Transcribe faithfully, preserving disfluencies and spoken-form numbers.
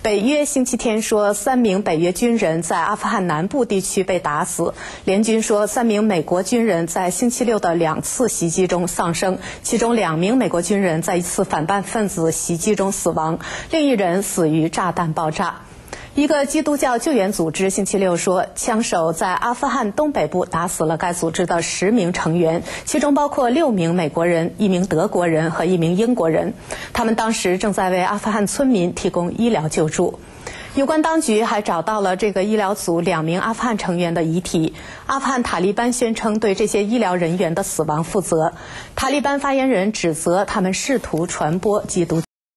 北约星期天说，三名北约军人在阿富汗南部地区被打死。联军说，三名美国军人在星期六的两次袭击中丧生，其中两名美国军人在一次反叛分子袭击中死亡，另一人死于炸弹爆炸。一个基督教救援组织星期六说，枪手在阿富汗东北部打死了该组织的十名成员，其中包括六名美国人、一名德国人和一名英国人。他们当时正在为阿富汗村民提供医疗救助。有关当局还找到了这个医疗组两名阿富汗成员的遗体。阿富汗塔利班宣称对这些医疗人员的死亡负责。塔利班发言人指责他们试图传播基督教。